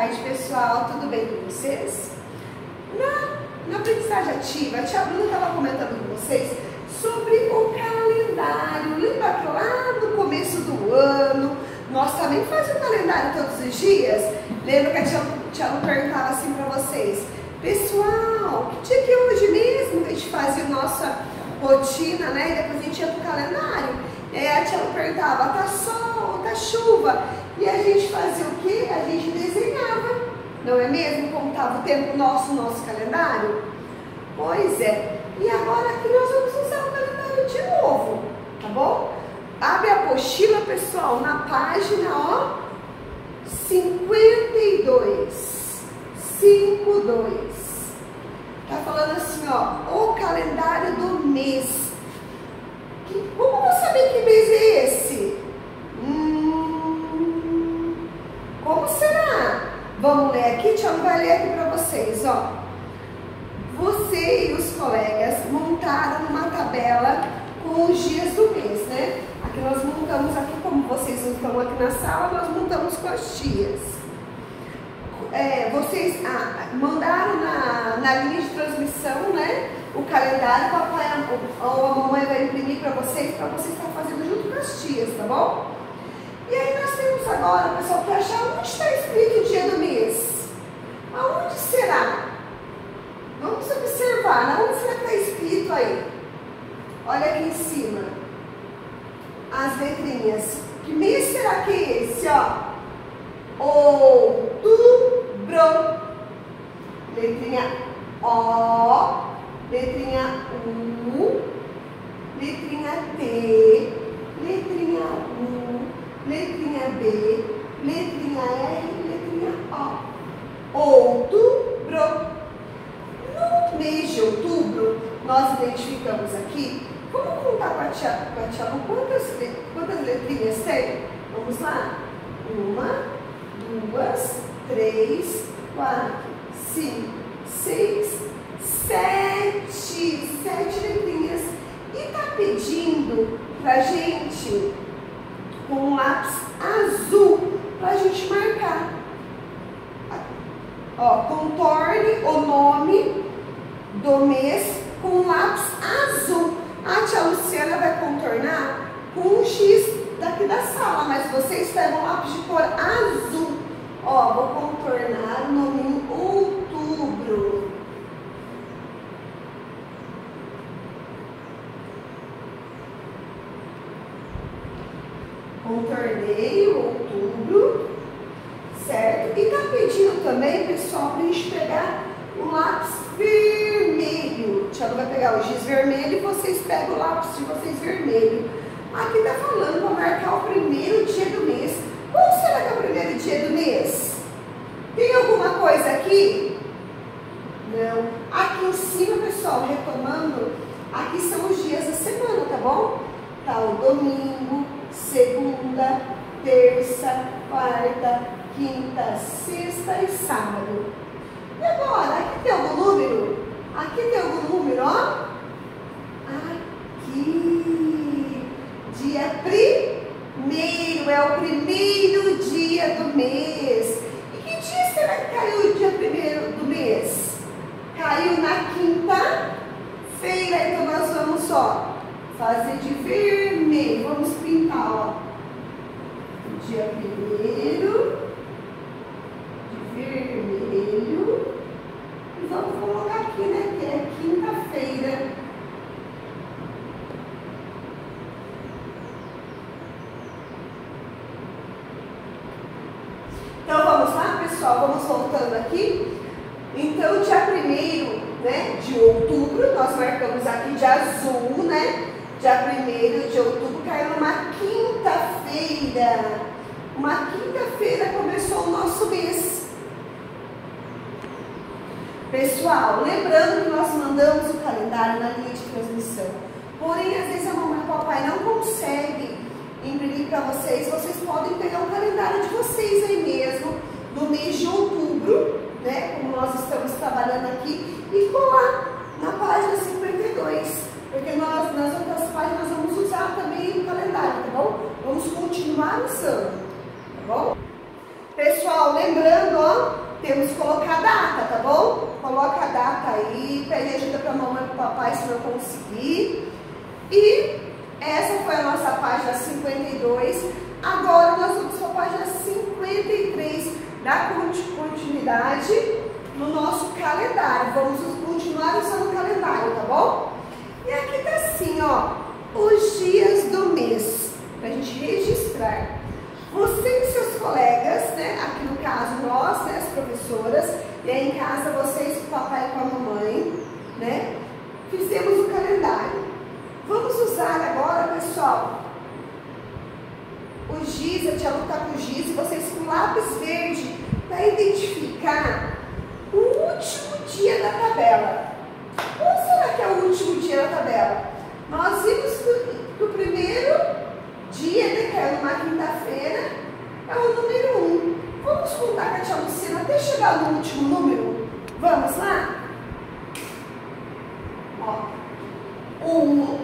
tarde, pessoal, tudo bem com vocês? Na aprendizagem ativa, a tia Bruna estava comentando com vocês sobre o calendário. Lembra que lá no começo do ano, nós também fazíamos o calendário todos os dias? Lembra que a tia Bruna perguntava assim para vocês: pessoal, que dia que é hoje mesmo que a gente fazia a nossa rotina, né? E depois a gente ia pro calendário. E aí a tia Bruna perguntava: tá sol, tá chuva? E a gente fazia o quê? A gente desenhava, não é mesmo? Como estava o tempo nosso calendário? Pois é. E agora aqui nós vamos usar o calendário de novo, tá bom? Abre a apostila, pessoal, na página, ó, 52. 52. Tá falando assim, ó, o calendário do mês. Como eu vou saber que mês é esse? Como será? Vamos ler aqui, tia vai ler aqui para vocês, ó. Você e os colegas montaram uma tabela com os dias do mês, né? Aqui nós montamos aqui, como vocês não estão aqui na sala, nós montamos com as tias. Vocês mandaram na linha de transmissão, né? O calendário, o papai ou a mamãe vai imprimir para vocês estar fazendo junto com as tias, tá bom? E aí nós temos agora, pessoal, para achar onde está escrito o dia do mês. Aonde será? Vamos observar, onde será que está escrito aí? Olha aqui em cima, as letrinhas. Que mês será que é esse, ó? Outubro. Letrinha O, letrinha U, letrinha T, letrinha U, letrinha B, letrinha R, letrinha O. Outubro. No mês de outubro, nós identificamos aqui. Vamos contar com a tia quantas letrinhas tem? Vamos lá? 1, 2, 3, 4, 5, 6, 7. 7 letrinhas. E tá pedindo pra gente com um lápis azul pra gente marcar. Ó, contorne o nome do mês com lápis azul. A tia Luciana vai contornar com um X daqui da sala, mas vocês pegam um lápis de cor azul. Ó, vou contornar o nome outubro. Contornei o outubro, certo? E tá pedindo também, pessoal, pra gente pegar um lápis vermelho. A tia vai pegar o giz vermelho e vocês pegam o lápis de vocês vermelho. Aqui tá falando para marcar o primeiro dia do mês. Qual será que é o primeiro dia do mês? Tem alguma coisa aqui? Não. Aqui em cima, pessoal, retomando, aqui são os dias da semana, tá bom? Tá o domingo, segunda, terça, quarta, quinta, sexta e sábado. E agora, aqui tem algum número? Aqui tem algum número, ó? Aqui. Dia primeiro, é o primeiro dia do mês. E que dia será que caiu o dia primeiro do mês? Caiu na quinta-feira, então nós vamos, ó, fazer de vermelho. Vamos pintar, ó. Dia primeiro de vermelho. E vamos colocar aqui, né, que é quinta-feira. Então vamos lá, pessoal, vamos voltando aqui. Então, dia 1º, né, de outubro, nós marcamos aqui de azul, né? Dia 1º de outubro caiu numa quinta-feira. Uma quinta-feira começou o nosso mês. Pessoal, lembrando que nós mandamos o calendário na linha de transmissão. Porém, às vezes a mamãe e o papai não conseguem imprimir para vocês. Vocês podem pegar o calendário de vocês aí mesmo, no mês de outubro, né? Como nós estamos trabalhando aqui, e colar na página 52. Porque nós, nas outras páginas, vamos usar também o calendário, tá bom? Vamos continuar usando, tá bom? Pessoal, lembrando, ó, pede ajuda para a mamãe e para o papai se não conseguir. E essa foi a nossa página 52. Agora nós vamos para a página 53, dar continuidade no nosso calendário. Vamos continuar usando o calendário, tá bom? E aqui tá assim, ó, os dias do mês, pra gente registrar. Você e seus colegas, né, aqui no caso nós, né, as professoras, e aí em casa vocês com o papai e com a mamãe, né, fizemos o calendário. Vamos usar agora, pessoal, o giz, a tia Lu tá com o giz, e vocês com lápis verde, para identificar o último dia da tabela. Qual será que é o último dia da tabela? Nós vimos do primeiro dia, né, que é numa quinta-feira, é o número 1. Vamos contar com a tia Luciana até chegar no último número? Vamos lá? Ó, 1,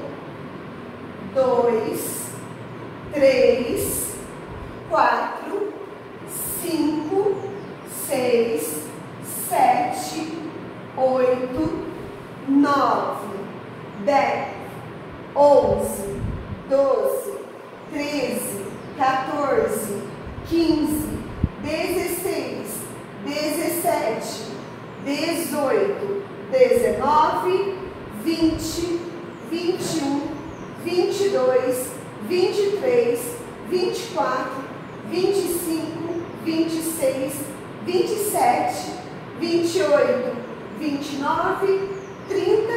2, 3, 4, 5, 6, 7, 8, 9, 10, 11, 12, 13, 14, 15, 16, 17, 18, 19, 20, 21, 22, 23, 24, 25, 26, 27, 28, 29, 30,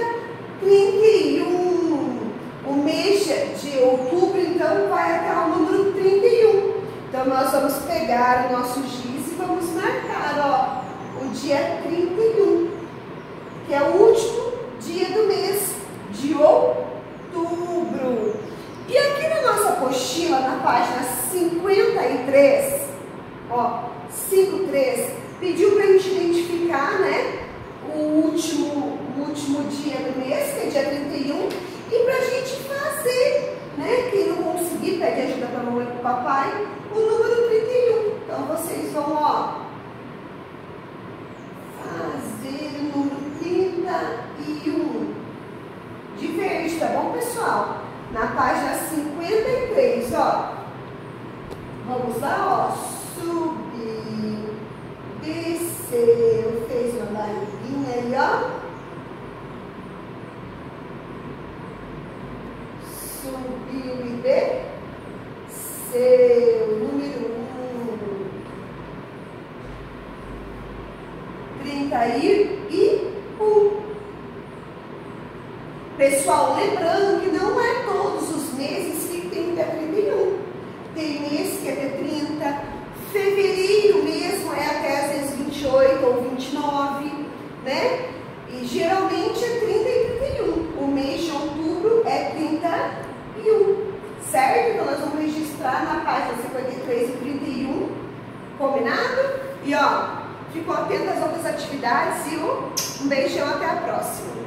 31. O mês de outubro, então, vai até o número 31. Então, nós vamos pegar o nosso giz e vamos marcar, ó, o dia 31, que é o último dia do mês de outubro. E aqui na nossa apostila, na página 53, ó, 53, pediu para a gente identificar, né, o último dia do mês, que é dia 31, e para a gente fazer, né, quem não conseguir, pede ajuda para a mamãe e para o papai, o número 31. Então, vocês vão, ó, fazer o número 31, de verde, tá bom, pessoal? Na página 53, ó, vamos lá, ó, subir, desceu, fez uma barriguinha aí, ó, subiu e desceu, número 31. Pessoal, lembrando que não é todos os meses que tem até 31. Tem mês que é até 30. Fevereiro mesmo é até às vezes 28 ou 29, né? E geralmente é 30 e 31. O mês de outubro é 31, certo? Então nós vamos registrar na página 53 e 31, combinado? E ó, ficou atento às outras atividades e um beijão, até a próxima.